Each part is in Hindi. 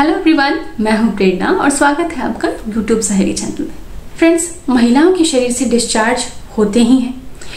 हेलो एवरीवन, मैं हूं प्रेरणा और स्वागत है आपका यूट्यूब सहेली चैनल में। फ्रेंड्स, महिलाओं के शरीर से डिस्चार्ज होते ही हैं।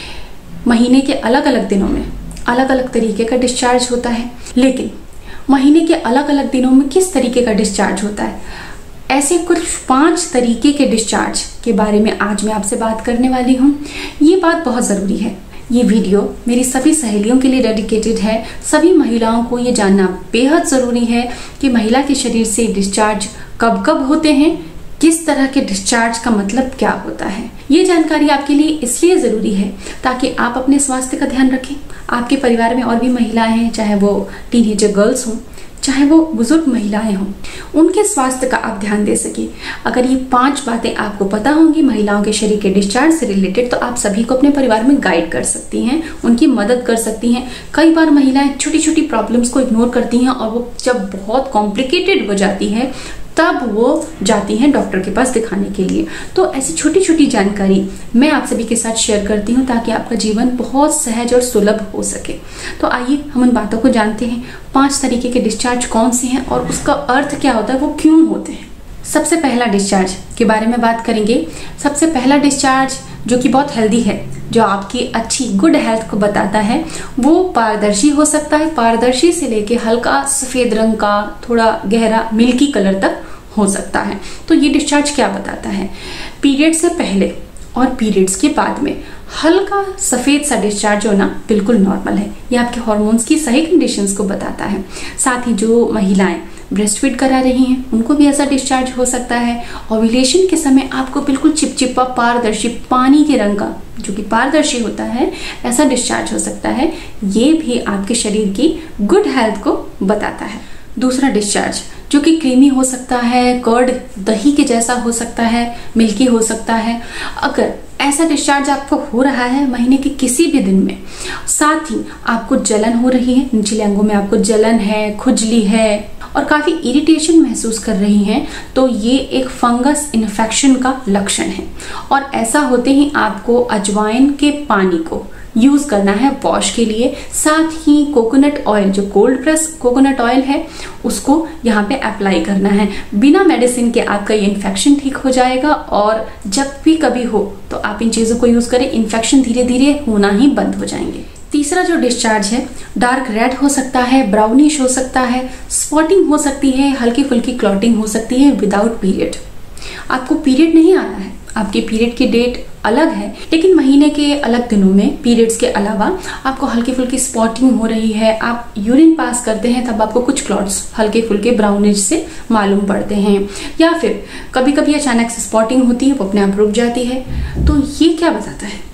महीने के अलग अलग दिनों में अलग अलग तरीके का डिस्चार्ज होता है, लेकिन महीने के अलग अलग दिनों में किस तरीके का डिस्चार्ज होता है, ऐसे कुछ 5 तरीके के डिस्चार्ज के बारे में आज मैं आपसे बात करने वाली हूँ। ये बात बहुत ज़रूरी है। ये वीडियो मेरी सभी सहेलियों के लिए डेडिकेटेड है। सभी महिलाओं को ये जानना बेहद ज़रूरी है कि महिला के शरीर से डिस्चार्ज कब कब होते हैं, किस तरह के डिस्चार्ज का मतलब क्या होता है। ये जानकारी आपके लिए इसलिए ज़रूरी है ताकि आप अपने स्वास्थ्य का ध्यान रखें। आपके परिवार में और भी महिलाएं हैं, चाहे वो टीनेजर गर्ल्स हों, चाहे वो बुजुर्ग महिलाएं हों, उनके स्वास्थ्य का आप ध्यान दे सके। अगर ये 5 बातें आपको पता होंगी महिलाओं के शरीर के डिस्चार्ज से रिलेटेड, तो आप सभी को अपने परिवार में गाइड कर सकती हैं, उनकी मदद कर सकती हैं। कई बार महिलाएं छोटी छोटी प्रॉब्लम्स को इग्नोर करती हैं और वो जब बहुत कॉम्प्लिकेटेड हो जाती है तब वो जाती हैं डॉक्टर के पास दिखाने के लिए। तो ऐसी छोटी छोटी जानकारी मैं आप सभी के साथ शेयर करती हूँ ताकि आपका जीवन बहुत सहज और सुलभ हो सके। तो आइए हम उन बातों को जानते हैं। 5 तरीके के डिस्चार्ज कौन से हैं और उसका अर्थ क्या होता है, वो क्यों होते हैं। सबसे पहला डिस्चार्ज के बारे में बात करेंगे। सबसे पहला डिस्चार्ज जो कि बहुत हेल्दी है, जो आपकी अच्छी गुड हेल्थ को बताता है, वो पारदर्शी हो सकता है। पारदर्शी से लेके हल्का सफेद रंग का थोड़ा गहरा मिल्की कलर तक हो सकता है। तो ये डिस्चार्ज क्या बताता है? पीरियड से पहले और पीरियड्स के बाद में हल्का सफेद सा डिस्चार्ज होना बिल्कुल नॉर्मल है। ये आपके हार्मोन्स की सही कंडीशंस को बताता है। साथ ही जो महिलाएं ब्रेस्ट फीड करा रही हैं उनको भी ऐसा डिस्चार्ज हो सकता है। ओव्यूलेशन के समय आपको बिल्कुल चिपचिपा पारदर्शी पानी के रंग का, जो कि पारदर्शी होता है, ऐसा डिस्चार्ज हो सकता है। ये भी आपके शरीर की गुड हेल्थ को बताता है। दूसरा डिस्चार्ज जो कि क्रीमी हो सकता है, कर्ड दही के जैसा हो सकता है, मिल्की हो सकता है। अगर ऐसा डिस्चार्ज आपको हो रहा है महीने के किसी भी दिन में, साथ ही आपको जलन हो रही है, निचले अंगों में आपको जलन है, खुजली है और काफी इरिटेशन महसूस कर रही हैं, तो ये एक फंगस इन्फेक्शन का लक्षण है। और ऐसा होते ही आपको अजवाइन के पानी को यूज करना है वॉश के लिए। साथ ही कोकोनट ऑयल, जो कोल्ड प्रेस कोकोनट ऑयल है, उसको यहाँ पे अप्लाई करना है। बिना मेडिसिन के आपका ये इन्फेक्शन ठीक हो जाएगा और जब भी कभी हो तो आप इन चीजों को यूज करें, इन्फेक्शन धीरे धीरे होना ही बंद हो जाएंगे। तीसरा जो डिस्चार्ज है, डार्क रेड हो सकता है, ब्राउनिश हो सकता है, स्पॉटिंग हो सकती है, हल्की फुल्की क्लॉटिंग हो सकती है विदाउट पीरियड। आपको पीरियड नहीं आ रहा है, आपके पीरियड की डेट अलग है, लेकिन महीने के अलग दिनों में पीरियड्स के अलावा आपको हल्की फुल्की स्पॉटिंग हो रही है, आप यूरिन पास करते हैं तब आपको कुछ क्लॉट्स हल्के फुल्के ब्राउनिश से मालूम पड़ते हैं, या फिर कभी कभी अचानक से स्पॉटिंग होती है, वो अपने आप रुक जाती है। तो ये क्या बताता है?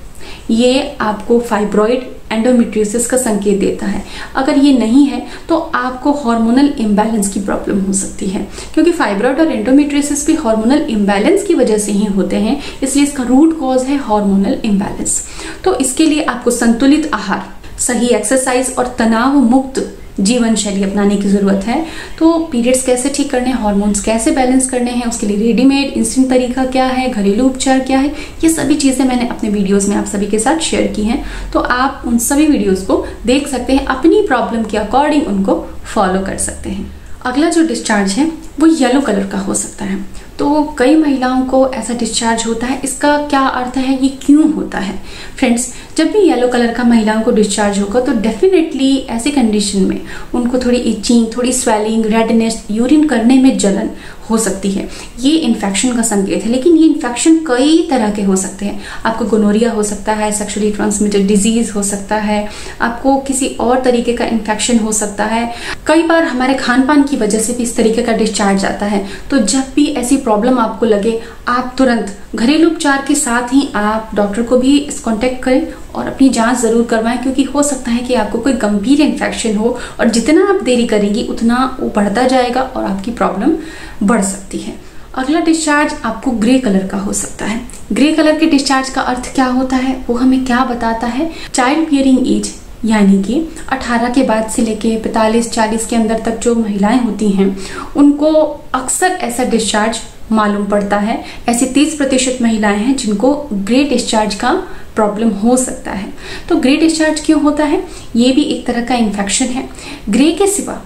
ये आपको फाइब्रॉइड एंडोमेट्रियोसिस का संकेत देता है। अगर ये नहीं है तो आपको हार्मोनल इम्बैलेंस की प्रॉब्लम हो सकती है, क्योंकि फाइब्रॉइड और एंडोमेट्रियोसिस भी हार्मोनल इम्बैलेंस की वजह से ही होते हैं, इसलिए इसका रूट कॉज है हार्मोनल इम्बैलेंस। तो इसके लिए आपको संतुलित आहार, सही एक्सरसाइज और तनाव मुक्त जीवन शैली अपनाने की जरूरत है। तो पीरियड्स कैसे ठीक करने हैं, हार्मोन्स कैसे बैलेंस करने हैं, उसके लिए रेडीमेड इंस्टेंट तरीका क्या है, घरेलू उपचार क्या है, ये सभी चीजें मैंने अपने वीडियोस में आप सभी के साथ शेयर की हैं। तो आप उन सभी वीडियोस को देख सकते हैं, अपनी प्रॉब्लम के अकॉर्डिंग उनको फॉलो कर सकते हैं। अगला जो डिस्चार्ज है वो येलो कलर का हो सकता है। तो कई महिलाओं को ऐसा डिस्चार्ज होता है। इसका क्या अर्थ है, ये क्यों होता है? फ्रेंड्स, जब भी येलो कलर का महिलाओं को डिस्चार्ज होगा तो डेफिनेटली ऐसी कंडीशन में उनको थोड़ी इचिंग, थोड़ी स्वेलिंग, रेडनेस, यूरिन करने में जलन हो सकती है। ये इन्फेक्शन का संकेत है, लेकिन ये इन्फेक्शन कई तरह के हो सकते हैं। आपको गोनोरिया हो सकता है, सेक्सुअली ट्रांसमिटेड डिजीज हो सकता है, आपको किसी और तरीके का इन्फेक्शन हो सकता है। कई बार हमारे खान पान की वजह से भी इस तरीके का डिस्चार्ज आता है। तो जब भी ऐसी प्रॉब्लम आपको लगे, आप तुरंत घरेलू उपचार के साथ ही आप डॉक्टर को भी कांटेक्ट करें और अपनी जांच जरूर करवाएं, क्योंकि हो सकता है कि आपको कोई गंभीर इन्फेक्शन हो और जितना आप देरी करेंगी उतना वो बढ़ता जाएगा और आपकी प्रॉब्लम बढ़ सकती है। अगला डिस्चार्ज आपको ग्रे कलर का हो सकता है। ग्रे कलर के डिस्चार्ज का अर्थ क्या होता है, वो हमें क्या बताता है? चाइल्ड बियरिंग एज, यानी कि 18 के बाद से लेके 45-40 के अंदर तक जो महिलाएं होती हैं उनको अक्सर ऐसा डिस्चार्ज मालूम पड़ता है। ऐसी 30% महिलाएं हैं जिनको ग्रे डिस्चार्ज का प्रॉब्लम हो सकता है। तो ग्रे डिस्चार्ज क्यों होता है? ये भी एक तरह का इन्फेक्शन है। ग्रे के सिवा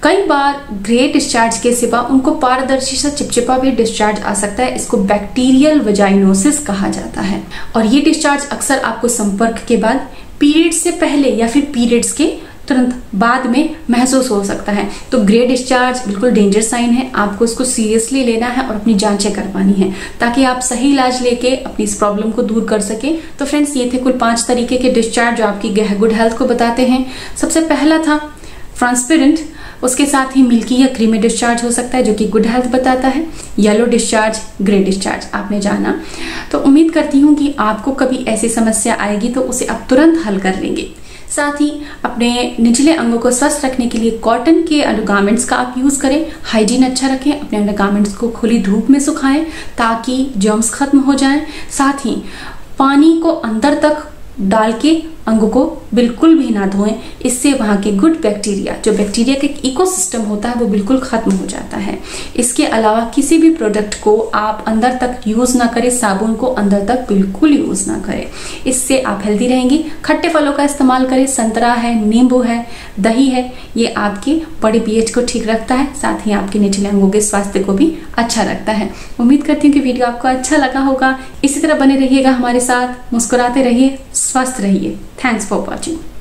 कई बार ग्रे डिस्चार्ज के सिवा उनको पारदर्शी सा चिपचिपा भी डिस्चार्ज आ सकता है। इसको बैक्टीरियल वजाइनोसिस कहा जाता है और ये डिस्चार्ज अक्सर आपको संपर्क के बाद, पीरियड्स से पहले या फिर पीरियड्स के तुरंत बाद में महसूस हो सकता है। तो ग्रे डिस्चार्ज बिल्कुल डेंजर साइन है, आपको इसको सीरियसली लेना है और अपनी जांचें करवानी है ताकि आप सही इलाज लेके अपनी इस प्रॉब्लम को दूर कर सके। तो फ्रेंड्स, ये थे कुल 5 तरीके के डिस्चार्ज जो आपकी गुड हेल्थ को बताते हैं। सबसे पहला था ट्रांसपेरेंट, उसके साथ ही मिल्की या क्रीमी डिस्चार्ज हो सकता है जो कि गुड हेल्थ बताता है। येलो डिस्चार्ज, ग्रे डिस्चार्ज आपने जाना। तो उम्मीद करती हूँ कि आपको कभी ऐसी समस्या आएगी तो उसे आप तुरंत हल कर लेंगे। साथ ही अपने निचले अंगों को स्वस्थ रखने के लिए कॉटन के अंडरगारमेंट्स का आप यूज करें। हाइजीन अच्छा रखें, अपने अंडरगारमेंट्स को खुली धूप में सुखाएं ताकि जर्म्स खत्म हो जाएं। साथ ही पानी को अंदर तक डाल के अंगों को बिल्कुल भी ना धोएं, इससे वहाँ के गुड बैक्टीरिया, जो बैक्टीरिया का एक इकोसिस्टम होता है, वो बिल्कुल खत्म हो जाता है। इसके अलावा किसी भी प्रोडक्ट को आप अंदर तक यूज ना करें, साबुन को अंदर तक बिल्कुल यूज ना करें, इससे आप हेल्दी रहेंगी। खट्टे फलों का इस्तेमाल करें, संतरा है, नींबू है, दही है, ये आपके बॉडी पीएच को ठीक रखता है, साथ ही आपके निचले अंगों के स्वास्थ्य को भी अच्छा रखता है। उम्मीद करती हूँ कि वीडियो आपको अच्छा लगा होगा। इसी तरह बने रहिएगा हमारे साथ, मुस्कुराते रहिए, स्वस्थ रहिए। Thanks for watching.